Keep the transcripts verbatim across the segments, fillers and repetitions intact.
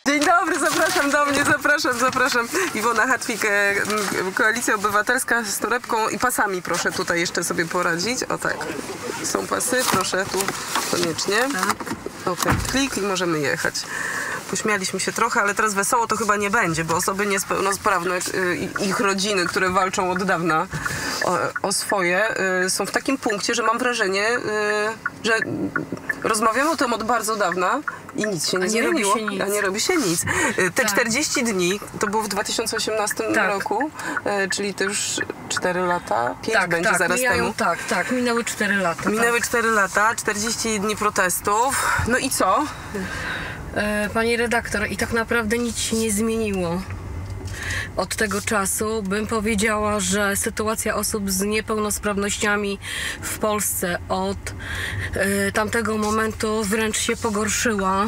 Dzień dobry, zapraszam do mnie, zapraszam, zapraszam. Iwona Hartwig, Koalicja Obywatelska z torebką i pasami, proszę tutaj jeszcze sobie poradzić. O tak, są pasy, proszę tu koniecznie. Okej, klik i możemy jechać. Pośmialiśmy się trochę, ale teraz wesoło to chyba nie będzie, bo osoby niepełnosprawne i ich rodziny, które walczą od dawna o, o swoje, są w takim punkcie, że mam wrażenie, że rozmawiamy o tym od bardzo dawna i nic się nie, nie zmieniło, robi się nic. a nie robi się nic. Te tak. czterdzieści dni, to było w dwa tysiące osiemnastym tak. roku, czyli to już cztery lata, pięć tak, będzie tak, zaraz mijają, temu. Tak, tak, minęły cztery lata. Minęły tak. cztery lata, czterdzieści dni protestów. No i co? Pani redaktor, i tak naprawdę nic się nie zmieniło. Od tego czasu bym powiedziała, że sytuacja osób z niepełnosprawnościami w Polsce od y, tamtego momentu wręcz się pogorszyła.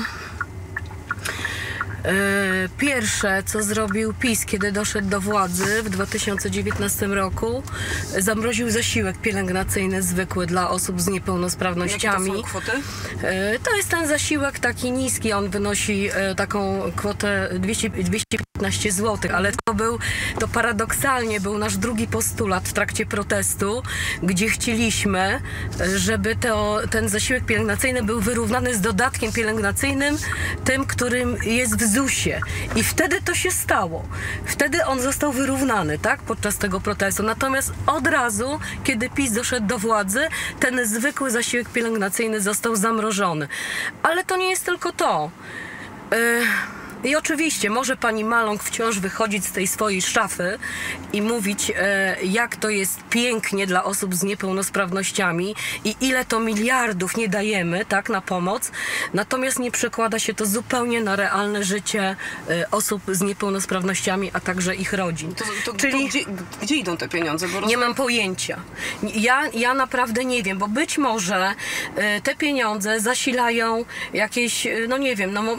Pierwsze, co zrobił PiS, kiedy doszedł do władzy w dwa tysiące dziewiętnastym roku, zamroził zasiłek pielęgnacyjny zwykły dla osób z niepełnosprawnościami. Jakie to są kwoty? To jest ten zasiłek taki niski, on wynosi taką kwotę dwieście piętnaście złotych, ale to był, to paradoksalnie był nasz drugi postulat w trakcie protestu, gdzie chcieliśmy, żeby to, ten zasiłek pielęgnacyjny był wyrównany z dodatkiem pielęgnacyjnym, tym, którym jest w zusie. I wtedy to się stało. Wtedy on został wyrównany, tak, podczas tego protestu. Natomiast od razu, kiedy PiS doszedł do władzy, ten zwykły zasiłek pielęgnacyjny został zamrożony. Ale to nie jest tylko to. Yy... I oczywiście może pani Maląg wciąż wychodzić z tej swojej szafy i mówić, e, jak to jest pięknie dla osób z niepełnosprawnościami i ile to miliardów nie dajemy, tak, na pomoc. Natomiast nie przekłada się to zupełnie na realne życie e, osób z niepełnosprawnościami, a także ich rodzin. To, to, Czyli to gdzie, gdzie idą te pieniądze? Bo nie mam pojęcia. Ja, ja naprawdę nie wiem, bo być może e, te pieniądze zasilają jakieś, no nie wiem, no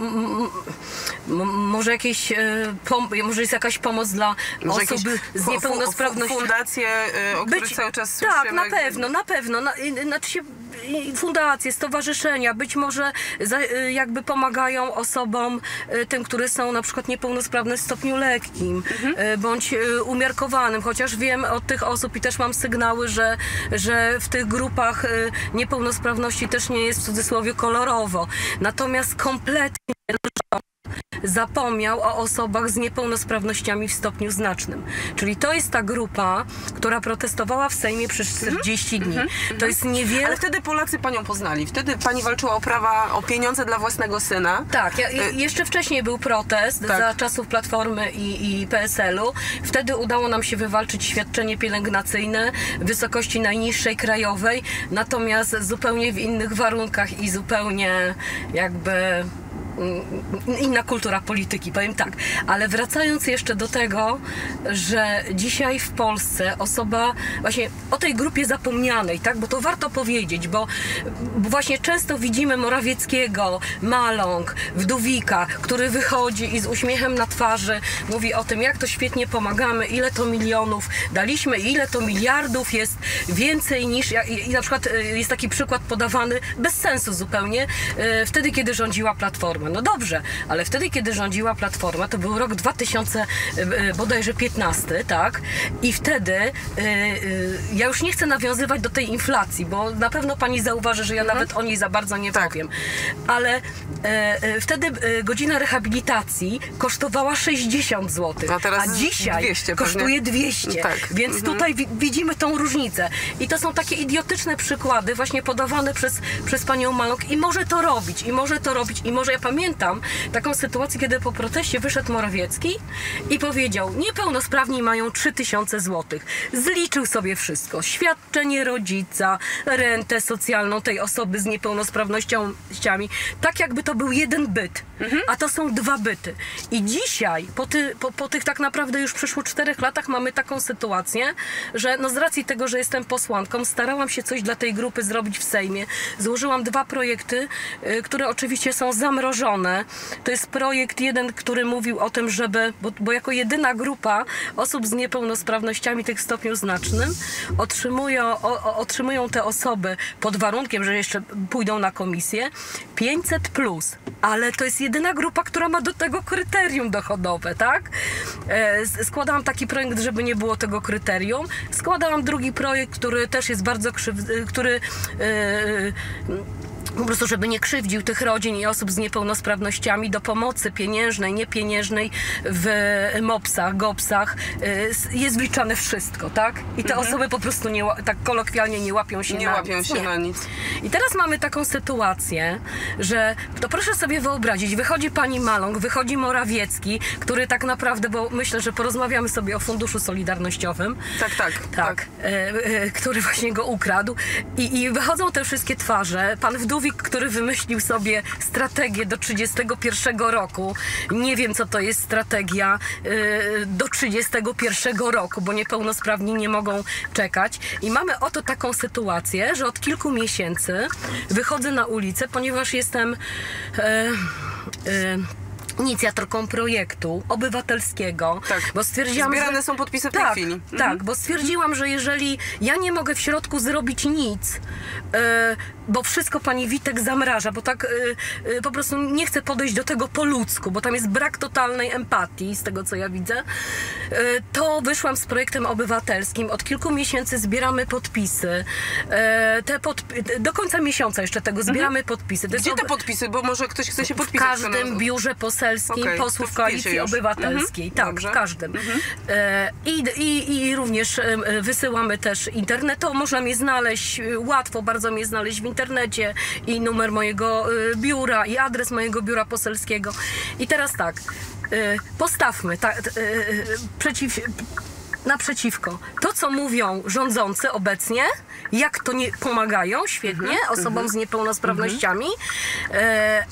może jakieś, może jest jakaś pomoc dla może osób z niepełnosprawnością. Fundacje, o których być, cały czas tak, słyszymy. na pewno, na pewno. Na, znaczy się, fundacje, stowarzyszenia być może za, jakby pomagają osobom, tym, które są na przykład niepełnosprawne w stopniu lekkim, mhm. bądź umiarkowanym, chociaż wiem od tych osób i też mam sygnały, że, że w tych grupach niepełnosprawności też nie jest w cudzysłowie kolorowo. Natomiast kompletnie zapomniał o osobach z niepełnosprawnościami w stopniu znacznym. Czyli to jest ta grupa, która protestowała w Sejmie przez czterdzieści dni. Mm-hmm. To jest niewiele... Ale wtedy Polacy panią poznali. Wtedy pani walczyła o prawa, o pieniądze dla własnego syna. Tak, ja, jeszcze wcześniej był protest tak. za czasów Platformy i, i P S L-u. Wtedy udało nam się wywalczyć świadczenie pielęgnacyjne w wysokości najniższej krajowej, natomiast zupełnie w innych warunkach i zupełnie jakby... inna kultura polityki, powiem tak. Ale wracając jeszcze do tego, że dzisiaj w Polsce osoba, właśnie o tej grupie zapomnianej, tak, bo to warto powiedzieć, bo, bo właśnie często widzimy Morawieckiego, Maląg, Wdówika, który wychodzi i z uśmiechem na twarzy mówi o tym, jak to świetnie pomagamy, ile to milionów daliśmy, ile to miliardów jest więcej niż, i, i na przykład jest taki przykład podawany bez sensu zupełnie, wtedy, kiedy rządziła Platforma. No dobrze, ale wtedy, kiedy rządziła Platforma, to był rok dwa tysiące bodajże piętnasty, tak? I wtedy y, y, ja już nie chcę nawiązywać do tej inflacji, bo na pewno pani zauważy, że ja mhm. nawet o niej za bardzo nie tak. powiem. Ale y, y, wtedy y, godzina rehabilitacji kosztowała sześćdziesiąt złotych, a, teraz a dzisiaj dwieście, kosztuje dwieście. Tak. Więc mhm. tutaj wi widzimy tą różnicę. I to są takie idiotyczne przykłady właśnie podawane przez, przez panią Maląg i może to robić, i może to robić, i może ja pamiętam taką sytuację, kiedy po proteście wyszedł Morawiecki i powiedział, niepełnosprawni mają trzy tysiące złotych. Zliczył sobie wszystko. Świadczenie rodzica, rentę socjalną tej osoby z niepełnosprawnościami. Tak jakby to był jeden byt, mhm. a to są dwa byty. I dzisiaj, po, ty, po, po tych tak naprawdę już przyszło czterech latach mamy taką sytuację, że no z racji tego, że jestem posłanką, starałam się coś dla tej grupy zrobić w Sejmie. Złożyłam dwa projekty, y, które oczywiście są zamrożone wdrożone. To jest projekt jeden, który mówił o tym, żeby, bo, bo jako jedyna grupa osób z niepełnosprawnościami tych w stopniu znacznym otrzymują, o, o, otrzymują te osoby pod warunkiem, że jeszcze pójdą na komisję, pięćset plus, ale to jest jedyna grupa, która ma do tego kryterium dochodowe, tak? E, składałam taki projekt, żeby nie było tego kryterium. Składałam drugi projekt, który też jest bardzo krzywdny, który e, po prostu, żeby nie krzywdził tych rodzin i osób z niepełnosprawnościami, do pomocy pieniężnej, niepieniężnej w mopsach, gopsach jest wliczane wszystko, tak? I te mhm. osoby po prostu nie, tak kolokwialnie nie łapią się nie na łapią nic. się nie. na nic. I teraz mamy taką sytuację, że to proszę sobie wyobrazić, wychodzi pani Maląg, wychodzi Morawiecki, który tak naprawdę, bo myślę, że porozmawiamy sobie o Funduszu Solidarnościowym. Tak, tak. Tak, tak. E, e, który właśnie go ukradł. I, i wychodzą te wszystkie twarze. Pan Wdówik, który wymyślił sobie strategię do trzydziestego pierwszego roku. Nie wiem, co to jest strategia y, do trzydziestego pierwszego roku, bo niepełnosprawni nie mogą czekać. I mamy oto taką sytuację, że od kilku miesięcy wychodzę na ulicę, ponieważ jestem... Y, y, inicjatorką projektu obywatelskiego, tak. bo stwierdziłam, zbierane że... są podpisy w tej tak, chwili. Tak, mhm. bo stwierdziłam, że jeżeli ja nie mogę w środku zrobić nic, yy, bo wszystko pani Witek zamraża, bo tak yy, yy, po prostu nie chcę podejść do tego po ludzku, bo tam jest brak totalnej empatii, z tego co ja widzę, yy, to wyszłam z projektem obywatelskim. Od kilku miesięcy zbieramy podpisy. Yy, te podp- do końca miesiąca jeszcze tego zbieramy mhm. podpisy. To Gdzie jest te podpisy? Bo może ktoś chce się w podpisać. każdym biurze poselskim okay. posłów Koalicji Obywatelskiej. Mhm. Tak, Dobrze. w każdym. Mhm. E, i, i, I również e, wysyłamy też internetu. Można mnie znaleźć łatwo, bardzo mnie znaleźć w internecie i numer mojego e, biura i adres mojego biura poselskiego. I teraz tak, e, postawmy ta, e, przeciw... naprzeciwko. To, co mówią rządzący obecnie, jak to nie pomagają świetnie mhm. osobom z niepełnosprawnościami, e,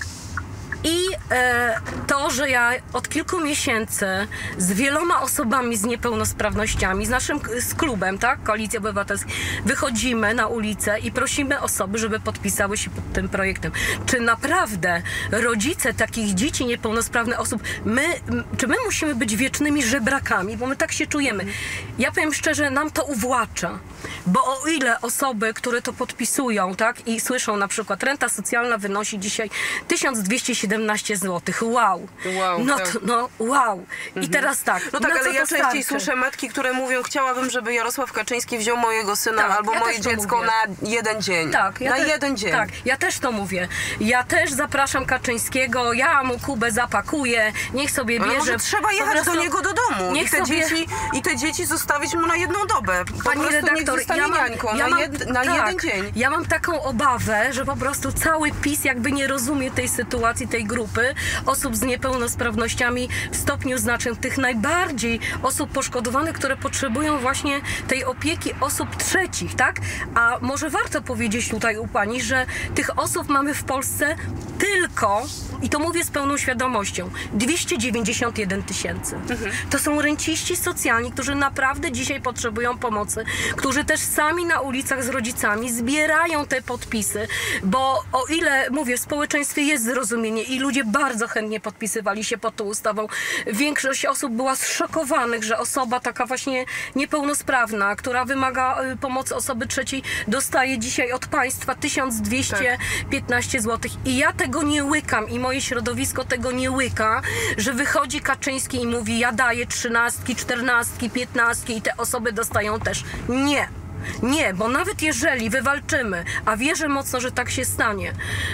I e, to, że ja od kilku miesięcy z wieloma osobami z niepełnosprawnościami, z naszym z klubem, tak, Koalicji Obywatelskiej, wychodzimy na ulicę i prosimy osoby, żeby podpisały się pod tym projektem. Czy naprawdę rodzice takich dzieci niepełnosprawnych osób, my, czy my musimy być wiecznymi żebrakami, bo my tak się czujemy. Ja powiem szczerze, nam to uwłacza, bo o ile osoby, które to podpisują, tak, i słyszą na przykład, renta socjalna wynosi dzisiaj tysiąc dwieście siedemnaście złotych. Wow. wow no, tak. to, no wow. I teraz tak. No tak, ale ja częściej starczy? słyszę matki, które mówią, chciałabym, żeby Jarosław Kaczyński wziął mojego syna tak, albo ja moje dziecko mówię. na jeden dzień. Tak, ja na te, jeden dzień. Tak, ja też to mówię. Ja też zapraszam Kaczyńskiego, ja mu Kubę zapakuję, niech sobie ale bierze. Może trzeba jechać prostu, do niego do domu niech i te, sobie... dzieci, i te dzieci zostawić mu na jedną dobę. Po Pani prostu redaktor, niech zostanie ja mam, niańką ja na, mam, jed, na tak, jeden dzień. Ja mam taką obawę, że po prostu cały PiS jakby nie rozumie tej sytuacji, tej grupy osób z niepełnosprawnościami w stopniu znacznym, tych najbardziej osób poszkodowanych, które potrzebują właśnie tej opieki osób trzecich, tak? A może warto powiedzieć tutaj u pani, że tych osób mamy w Polsce tylko, i to mówię z pełną świadomością, dwieście dziewięćdziesiąt jeden tysięcy. Mhm. To są renciści socjalni, którzy naprawdę dzisiaj potrzebują pomocy, którzy też sami na ulicach z rodzicami zbierają te podpisy, bo o ile, mówię, w społeczeństwie jest zrozumienie i ludzie bardzo chętnie podpisywali się pod tą ustawą, większość osób była zszokowanych, że osoba taka właśnie niepełnosprawna, która wymaga pomocy osoby trzeciej, dostaje dzisiaj od państwa tysiąc dwieście piętnaście złotych. I ja tego nie łykam i moje środowisko tego nie łyka, że wychodzi Kaczyński i mówi, ja daję trzynastki, czternastki, piętnastki i te osoby dostają też. Nie. Nie, bo nawet jeżeli wywalczymy, a wierzę mocno, że tak się stanie,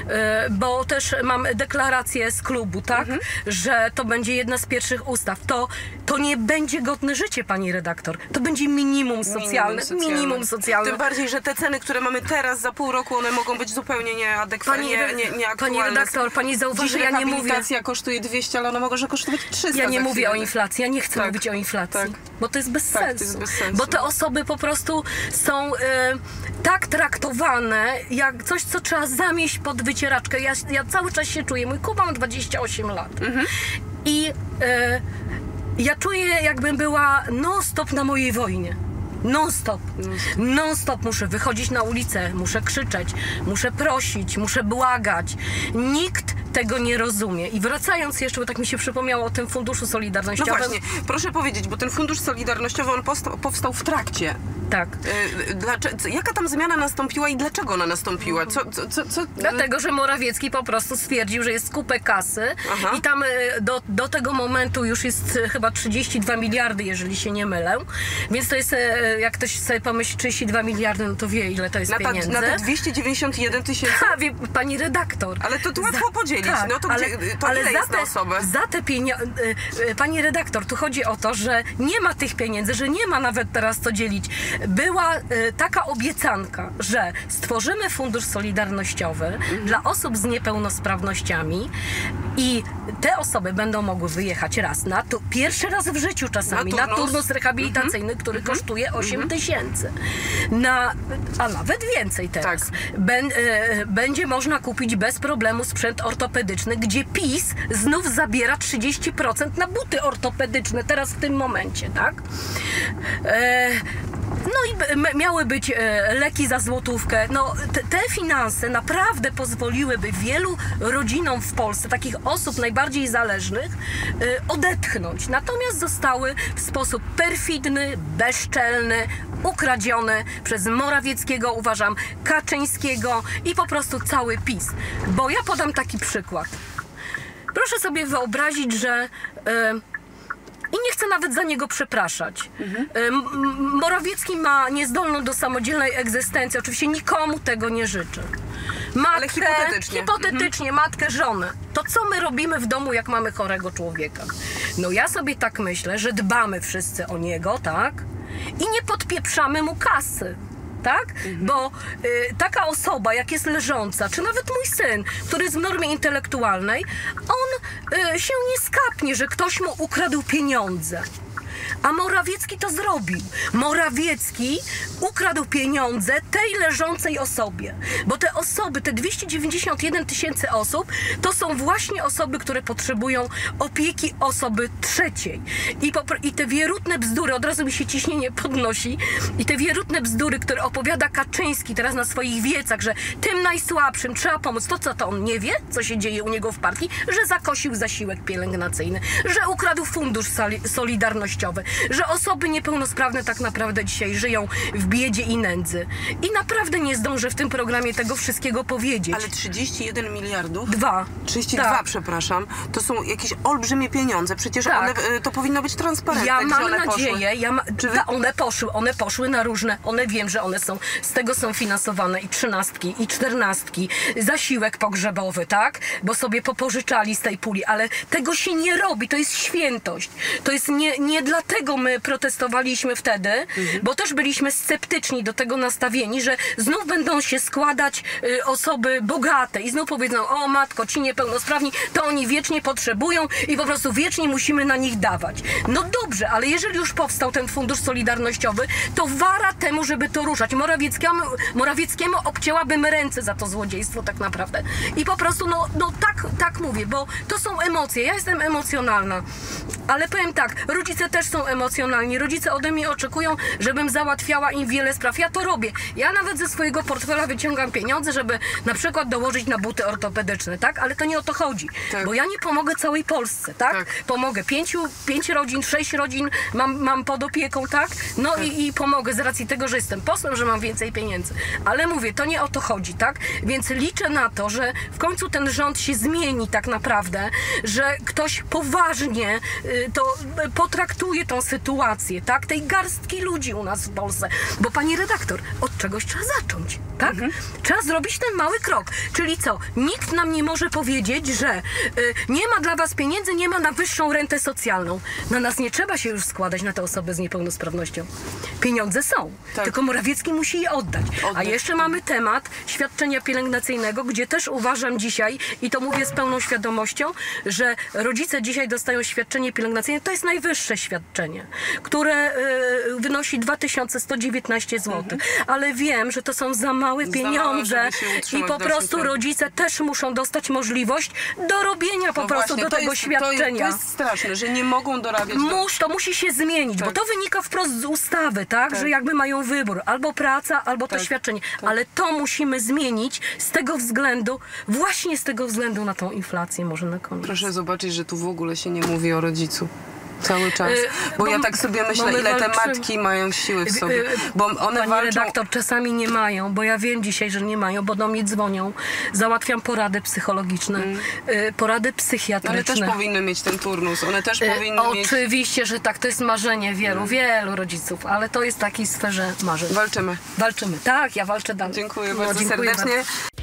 bo też mam deklarację z klubu, tak, mhm. że to będzie jedna z pierwszych ustaw, to, to nie będzie godne życie, pani redaktor. To będzie minimum socjalne. Minimum socjalne. Minimum socjalne. Tym bardziej, że te ceny, które mamy teraz, za pół roku, one mogą być zupełnie nieadekwatne, pani, nie, nie, nieaktualne. Pani redaktor, pani zauważy, że ja nie mówię... rehabilitacja kosztuje dwieście, ale ona może kosztować trzysta. Ja nie mówię o inflacji, ja nie chcę tak. mówić o inflacji, tak. bo to jest bez tak, sensu. To jest bez sensu. Bo te osoby po prostu są y, tak traktowane, jak coś, co trzeba zamieść pod wycieraczkę. Ja, ja cały czas się czuję, mój Kuba ma dwadzieścia osiem lat mhm. i y, ja czuję, jakbym była non stop na mojej wojnie. Non-stop. Non-stop muszę wychodzić na ulicę, muszę krzyczeć, muszę prosić, muszę błagać. Nikt tego nie rozumie. I wracając jeszcze, bo tak mi się przypomniało o tym Funduszu Solidarnościowym. No właśnie, proszę powiedzieć, bo ten Fundusz Solidarnościowy, on powstał, powstał w trakcie. Tak. Yy, dlaczego, jaka tam zmiana nastąpiła i dlaczego ona nastąpiła? Co, co, co, co? Dlatego, że Morawiecki po prostu stwierdził, że jest kupę kasy. Aha. I tam do, do tego momentu już jest chyba trzydzieści dwa miliardy, jeżeli się nie mylę. Więc to jest, jak ktoś sobie pomyśli, trzydzieści dwa miliardy, no to wie, ile to jest na ta, pieniędzy. Na te dwieście dziewięćdziesiąt jeden tysięcy? Ha, wie, pani redaktor. Ale to tu łatwo za, podzielić. Tak, no to, ale, gdzie, to ale ile za jest te, na osobę? Za te pieniądze, pani redaktor, tu chodzi o to, że nie ma tych pieniędzy, że nie ma nawet teraz co dzielić. Była taka obiecanka, że stworzymy Fundusz Solidarnościowy mhm. dla osób z niepełnosprawnościami i te osoby będą mogły wyjechać raz na tu, pierwszy raz w życiu czasami na turnus, na turnus rehabilitacyjny, mhm. który mhm. kosztuje osiem tysięcy. Na, a nawet więcej teraz. Tak. Ben, e, będzie można kupić bez problemu sprzęt ortopedyczny, gdzie PiS znów zabiera trzydzieści procent na buty ortopedyczne teraz w tym momencie, tak? E, No i miały być e, leki za złotówkę. No, te, te finanse naprawdę pozwoliłyby wielu rodzinom w Polsce, takich osób najbardziej zależnych, e, odetchnąć. Natomiast zostały w sposób perfidny, bezczelny, ukradzione przez Morawieckiego, uważam, Kaczyńskiego i po prostu cały PiS. Bo ja podam taki przykład. Proszę sobie wyobrazić, że... E, I nie chcę nawet za niego przepraszać. Mhm. Morawiecki ma niezdolną do samodzielnej egzystencji. Oczywiście nikomu tego nie życzę. Matkę, ale hipotetycznie. Hipotetycznie, mhm. matkę, żonę. To co my robimy w domu, jak mamy chorego człowieka? No ja sobie tak myślę, że dbamy wszyscy o niego, tak? I nie podpieprzamy mu kasy. Tak? Mhm. Bo y, taka osoba, jak jest leżąca, czy nawet mój syn, który jest w normie intelektualnej, on y, się nie skapnie, że ktoś mu ukradł pieniądze. A Morawiecki to zrobił. Morawiecki ukradł pieniądze tej leżącej osobie. Bo te osoby, te dwieście dziewięćdziesiąt jeden tysięcy osób, to są właśnie osoby, które potrzebują opieki osoby trzeciej. I, I te wierutne bzdury, od razu mi się ciśnienie podnosi, i te wierutne bzdury, które opowiada Kaczyński teraz na swoich wiecach, że tym najsłabszym trzeba pomóc. To co, to on nie wie, co się dzieje u niego w partii? Że zakosił zasiłek pielęgnacyjny, że ukradł fundusz solidarnościowy, że osoby niepełnosprawne tak naprawdę dzisiaj żyją w biedzie i nędzy. I naprawdę nie zdążę w tym programie tego wszystkiego powiedzieć. Ale trzydzieści jeden miliardów? Dwa. trzydzieści dwa, tak. Przepraszam. To są jakieś olbrzymie pieniądze. Przecież tak. one, to powinno być transparentne. Ja mam one nadzieję, ja ma, Czy wy... one poszły, one poszły na różne, one wiem, że one są, z tego są finansowane i trzynastki, i czternastki, zasiłek pogrzebowy, tak? Bo sobie popożyczali z tej puli, ale tego się nie robi, to jest świętość. To jest nie, nie dlatego my protestowaliśmy wtedy, mhm. bo też byliśmy sceptyczni do tego nastawieni, że znów będą się składać y, osoby bogate i znów powiedzą, o matko, ci niepełnosprawni, to oni wiecznie potrzebują i po prostu wiecznie musimy na nich dawać. No dobrze, ale jeżeli już powstał ten Fundusz Solidarnościowy, to wara temu, żeby to ruszać. Morawieckiemu, Morawieckiemu obcięłabym ręce za to złodziejstwo tak naprawdę. I po prostu, no, no tak, tak mówię, bo to są emocje. Ja jestem emocjonalna, ale powiem tak, rodzice też są emocjonalni. Rodzice ode mnie oczekują, żebym załatwiała im wiele spraw. Ja to robię. Ja nawet ze swojego portfela wyciągam pieniądze, żeby na przykład dołożyć na buty ortopedyczne, tak? Ale to nie o to chodzi, tak. Bo ja nie pomogę całej Polsce, tak? tak. Pomogę pięciu, pięć rodzin, sześć rodzin mam, mam pod opieką, tak? No tak. I, i pomogę z racji tego, że jestem posłem, że mam więcej pieniędzy. Ale mówię, to nie o to chodzi, tak? Więc liczę na to, że w końcu ten rząd się zmieni tak naprawdę, że ktoś poważnie y, to y, potraktuje tą sytuację, tak? Tej garstki ludzi u nas w Polsce. Bo pani redaktor, od czegoś trzeba zacząć, tak? Mhm. Trzeba zrobić ten mały krok. Czyli co? Nikt nam nie może powiedzieć, że y, nie ma dla was pieniędzy, nie ma na wyższą rentę socjalną. Na nas nie trzeba się już składać na te osoby z niepełnosprawnością. Pieniądze są, tak. Tylko Morawiecki musi je oddać. oddać. A jeszcze mamy temat świadczenia pielęgnacyjnego, gdzie też uważam dzisiaj, i to mówię z pełną świadomością, że rodzice dzisiaj dostają świadczenie pielęgnacyjne, to jest najwyższe świadczenie. świadczenie, które y, wynosi dwa tysiące sto dziewiętnaście złotych, mhm. ale wiem, że to są za małe pieniądze małe, i po prostu rodzice też muszą dostać możliwość dorobienia po no prostu właśnie, do to tego jest, świadczenia. To jest, to jest straszne, że nie mogą dorabiać. Musz, to musi się zmienić, tak. bo to wynika wprost z ustawy, tak? tak, że jakby mają wybór, albo praca, albo tak. to świadczenie, tak. ale to musimy zmienić z tego względu, właśnie z tego względu na tą inflację może na koniec. Proszę zobaczyć, że tu w ogóle się nie mówi o rodzicu. Cały czas. Bo, bo ja tak sobie myślę, ile walczymy. te matki mają siły w sobie. Bo one Pani walczą... redaktor, czasami nie mają, bo ja wiem dzisiaj, że nie mają, bo do mnie dzwonią. Załatwiam porady psychologiczne, mm. porady psychiatryczne. Ale też powinny mieć ten turnus. One też powinny mieć... Oczywiście, że tak. To jest marzenie wielu, mm. wielu rodziców, ale to jest w takiej sferze marzeń. Walczymy. Walczymy. Tak, ja walczę dalej. Dziękuję no, bardzo dziękuję serdecznie. Bardzo.